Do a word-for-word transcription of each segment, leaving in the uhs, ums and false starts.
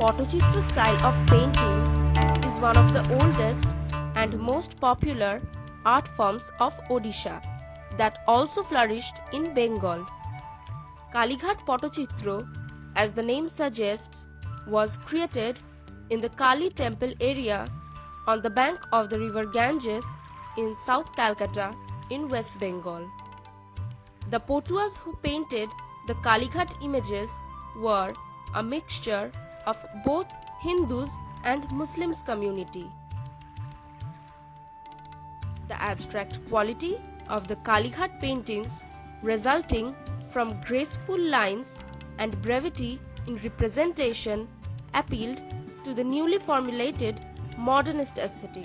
Pattachitra style of painting is one of the oldest and most popular art forms of Odisha that also flourished in Bengal. Kalighat Pattachitra, as the name suggests, was created in the Kali temple area on the bank of the river Ganges in South Calcutta in West Bengal. The Patuas who painted the Kalighat images were a mixture of both Hindus and Muslims community. The abstract quality of the Kalighat paintings resulting from graceful lines and brevity in representation appealed to the newly formulated modernist aesthetic.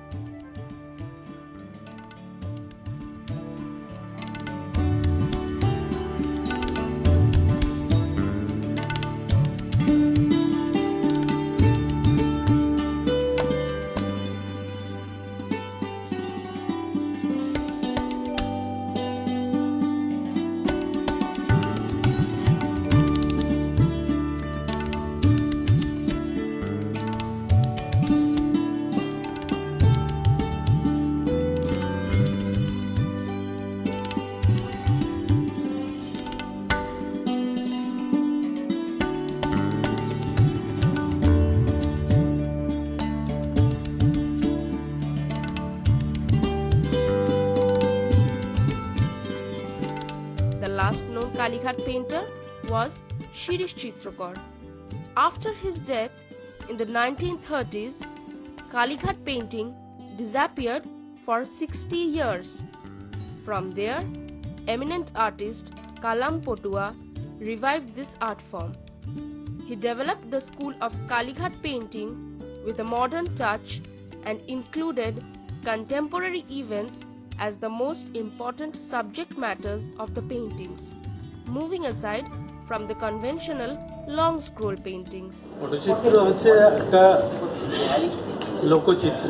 The last known Kalighat painter was Chitrakar. After his death in the nineteen thirties, Kalighat painting disappeared for sixty years. From there, eminent artist Kalam Patua revived this art form. He developed the school of Kalighat painting with a modern touch and included contemporary events as the most important subject matters of the paintings, moving aside from the conventional long scroll paintings. পটচিত্র হচ্ছে একটা লোকচিত্র।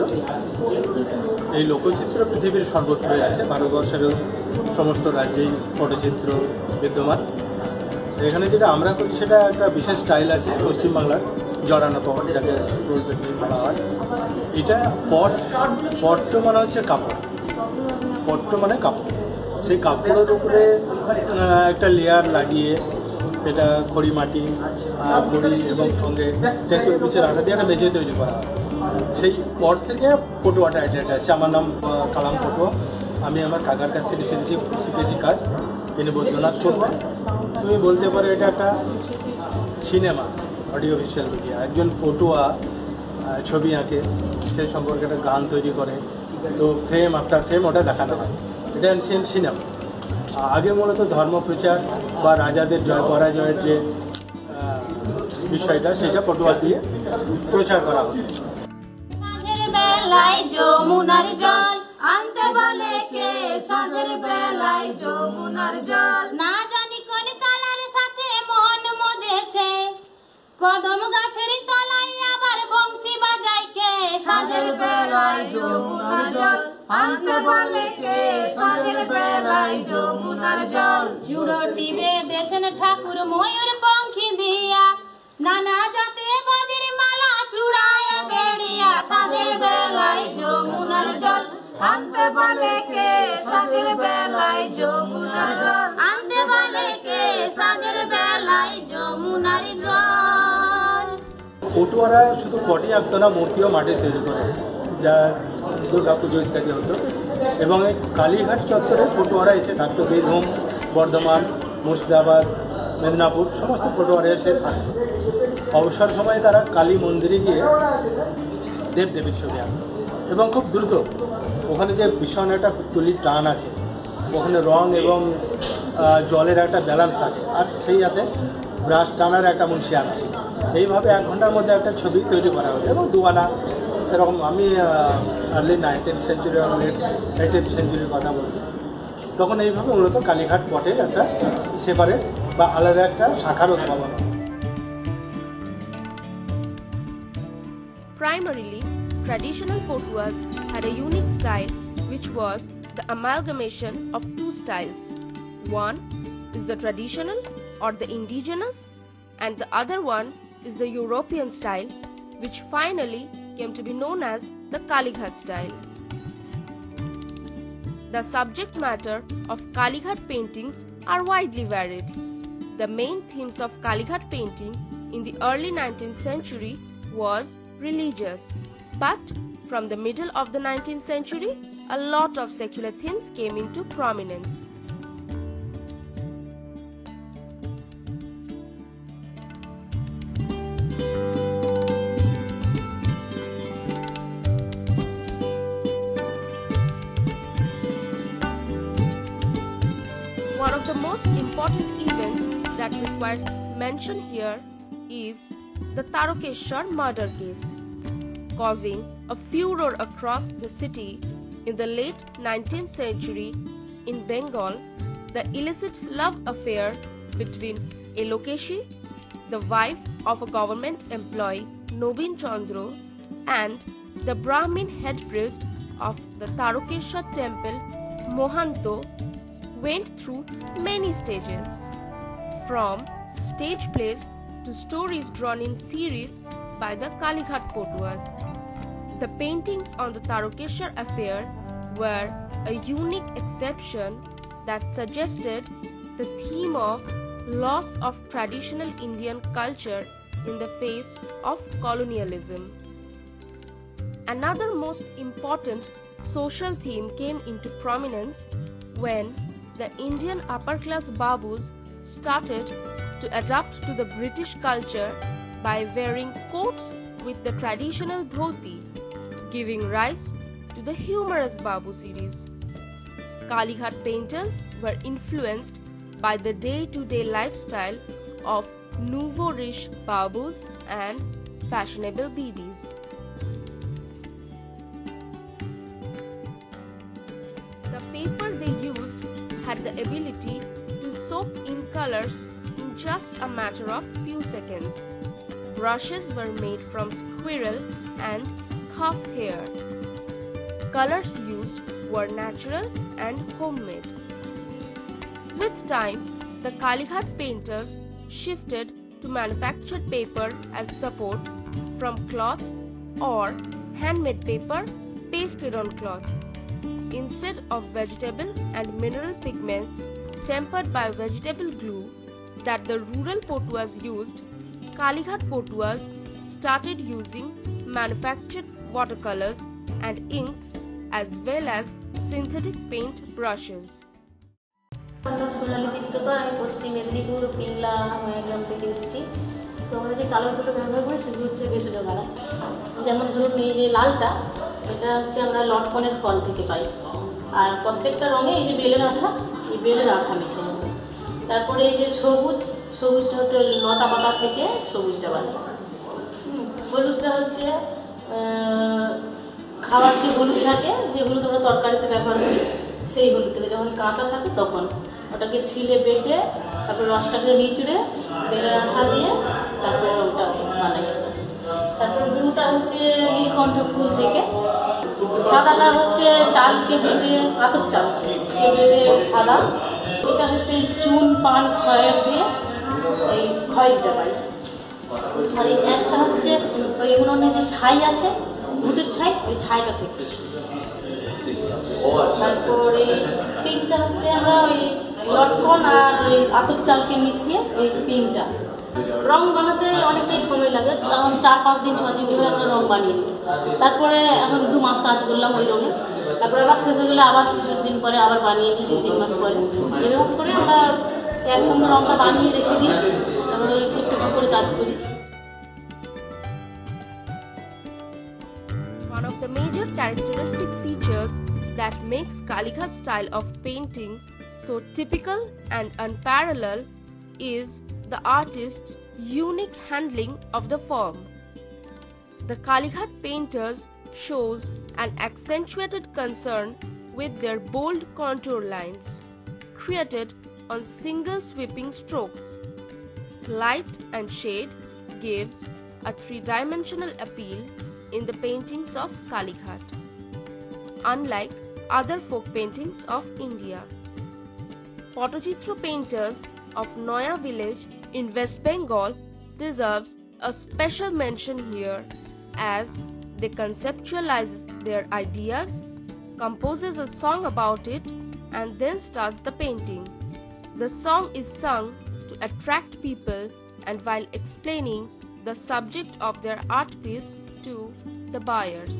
এই লোকচিত্র পৃথিবীর সর্বত্রই আছে, ভারতবর্ষের সমস্ত রাজ্যেই পটচিত্র বিদ্যমান। এখানে যেটা আমরা করি সেটা একটা বিশেষ স্টাইল আছে পশ্চিমবাংলার, জড়ানো পট, যাকে স্ক্রোল পেন্টিং বলা হয়। এটা পট, পট্ট মানে হচ্ছে কাপড়, পট্ট মানে কাপড়। সেই কাপড়ের উপরে একটা লেয়ার লাগিয়ে সেটা খড়ি মাটি, খড়ি এবং সঙ্গে তেঁতুল পিচের আঠা দিয়ে একটা মেঝে তৈরি করা হয়। সেই পট থেকে পটুয়াটা আইডিয়াটা আসছে। আমার নাম কালাম পটুয়া। আমি আমার কাকার কাছ থেকে শিখেছি শিখেছি কাজ। তিনি বৈদ্যনাথ পটুয়া। তুমি বলতে পারো এটা একটা সিনেমা, অডিও ভিজুয়াল মিডিয়া। একজন পটুয়া ছবি আঁকে, সেই সম্পর্কে একটা গান তৈরি করে, তো ফ্রেম আফটার ফ্রেম ওটা দেখানো হয়। এটা এনশিয়েন্ট সিনেমা। আগে মূলত ধর্মপ্রচার বা রাজাদের জয় পরাজয়ের যে বিষয়টা, সেটা পটুয়া দিয়ে প্রচার করা হতো। কদম গাছের তলায় আবার বংশী বাজায় কে, সাঁঝের বেলায় যমুনার জল আনতে বলে কে, সাঁঝের বেলায় যমুনার জল। চূড়টি বেঁধেছেন ঠাকুর ময়ূর পঙ্খী দিয়া, নানা জাতে বাজের মালা চূড়ায় বেড়িয়া, সাঁঝের বেলায় যমুনার জল আনতে বলে কে, সাঁঝের বেলায় যমুনার জল আনতে বলে কে, সাঁঝের বেলায় যমুনার জল। পটুয়ারা শুধু পটই আঁকতো না, মূর্তিও মাটির তৈরি করে, যা দুর্গা পুজো ইত্যাদি হতো। এবং এই কালীঘাট চত্বরে পটুয়ারা এসে থাকতো। বীরভূম, বর্ধমান, মুর্শিদাবাদ, মেদিনীপুর সমস্ত পটুয়ারা এসে থাকতো। অবসর সময়ে তারা কালী মন্দিরে গিয়ে দেবদেবীর ছবি আঁকতো এবং খুব দ্রুত। ওখানে যে ভীষণ একটা তুলির টান আছে, ওখানে রং এবং জলের একটা ব্যালেন্স থাকে, আর সেই সাথে ব্রাশ টানার একটা মুন্সিয়ানা। এইভাবে এক ঘন্টার মধ্যে একটা ছবি তৈরি করা হতো এবং দুয়ানা এরকম। আমি আর্লি নাইনটিন সেঞ্চুরি আর লেট এইটিন্থ সেঞ্চুরির কথা বলছি। তখন এইভাবে মূলত কালীঘাট পটের একটা সেপারেট বা আলাদা একটা শাখার উদ্ভাবন। Primarily, traditional Patuas had a unique style which was the amalgamation of two styles. One is the traditional or the indigenous, and the other one is the European style, which finally came to be known as the Kalighat style. The subject matter of Kalighat paintings are widely varied. The main themes of Kalighat painting in the early nineteenth century was religious, but from the middle of the nineteenth century, a lot of secular themes came into prominence. One of the most important events that requires mention here is the Tarokeshwar murder case, causing a furor across the city in the late nineteenth century in Bengal. The illicit love affair between a Lokeshi, the wife of a government employee Nobin Chandra, and the Brahmin head priest of the Tarokeshwar temple Mohanto went through many stages, from stage plays to stories drawn in series by the Kalighat Patuas. The paintings on the Tarokeshwar affair were a unique exception that suggested the theme of loss of traditional Indian culture in the face of colonialism. Another most important social theme came into prominence when the Indian upper-class Babus started to adapt to the British culture by wearing coats with the traditional dhoti, giving rise to the humorous Babu series. Kalighat painters were influenced by the day-to-day lifestyle of nouveau-riche Babus and fashionable B Bs. The paper they used had the ability to soak in colors in just a matter of few seconds. Brushes were made from squirrel and calf hair. Colors used were natural and homemade. With time, the Kalighat painters shifted to manufactured paper as support from cloth or handmade paper pasted on cloth. Instead of vegetable and mineral pigments tempered by vegetable glue that the rural Patuas used, Kalighat Patuas started using manufactured watercolors and inks as well as synthetic paint brushes. Sonali Chitrakar, আমি পশ্চিম মেদিনীপুর পিংলা গ্রাম থেকে এসেছি। তো আমরা যে কালারগুলো ব্যবহার করি সেগুলো হচ্ছে ভেষজ কালার। যেমন ধরুন এই যে লালটা, এটা হচ্ছে আমরা লটকনের ফল থেকে পাই। আর প্রত্যেকটা রঙে এই যে বেলের আঠা, এই বেলের আঠা মিশে। তারপরে এই যে সবুজ, সবুজটা হচ্ছে লতা পাতা থেকে সবুজটা বানাই। হলুদটা হচ্ছে খাওয়ার যে হলুদ থাকে, যে হলুদ আমরা তরকারিতে ব্যবহার করি, সেই হলুদ থেকে যখন কাঁচা থাকে তখন ওটাকে শিলে বেটে তারপরে রসটাকে নিচড়ে বেলের আঠা দিয়ে তারপরে ওটা বানাই। তারপরে ব্লুটা হচ্ছে নীলকণ্ঠ ফুল থেকে, সাদাটা হচ্ছে চালকে বেটে আতপ চালকে বেটে সাদা, এটা হচ্ছে চুন পান খয়ের দিয়ে এই খয় দিতে পারি। আর এই গ্যাসটা হচ্ছে ওই উনুনে যে ছাই আছে, ভূতের ছাই, ওই ছাইটা থেকে। তারপরে পিঙ্কটা হচ্ছে আমরা ওই লটকন আর ওই আতপ চালকে মিশিয়ে এই পিঙ্কটা। রং বানাতে অনেকটাই সময় লাগে, তখন চার পাঁচ দিন ছয় দিন ধরে আমরা রং বানিয়ে নিই। তারপরে এখন দু মাস কাজ করলাম ওই রঙে, তারপরে আবার শেষ হয়ে গেলে আবার কিছুদিন পরে আবার বানিয়ে নিই, দু তিন মাস পরে। এরকম করে আমরা একসঙ্গে রংটা বানিয়ে রেখে দিই, তারপরে ওই একটু করে কাজ করি। One of the major characteristic features that makes Kalighat style of painting so typical and unparalleled is the artist's unique handling of the form. The Kalighat painters shows an accentuated concern with their bold contour lines, created on single sweeping strokes. Light and shade gives a three-dimensional appeal in the paintings of Kalighat, unlike other folk paintings of India. Pattachitra painters of Noya village in West Bengal deserves a special mention here as they conceptualize their ideas, composes a song about it, and then starts the painting. The song is sung to attract people and while explaining the subject of their art piece to the buyers.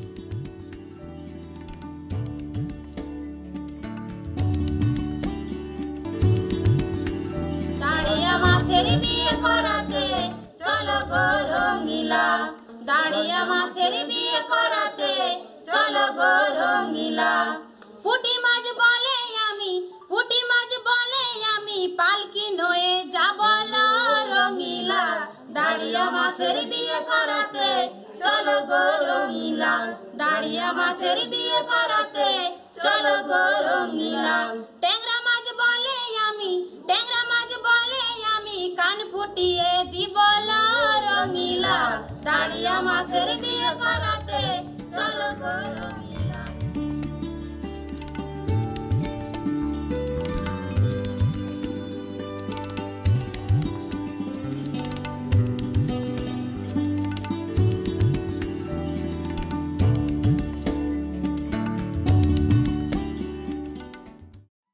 দাঁড়িয়া মাছের বিয়ে করাতে চলো গো রঙিলা, দাঁড়িয়া মাছের বিয়ে করাতে চলো গো রঙিলা। পুঁটি মাছ বলে আমি, পুঁটি মাছ বলে আমি, পালকি নয়ে যাব রঙিলা, দাঁড়িয়া মাছের বিয়ে করাতে চলো গো রঙিলা, দাঁড়িয়া মাছের বিয়ে করাতে চলো গো রঙিলা। ট্যাংরা মাছ বলে আমি, ট্যাংরা মাছ বলে আমি, কান ফুটিয়ে দিব রঙিলা, দাঁড়িয়া মাছের বিয়ে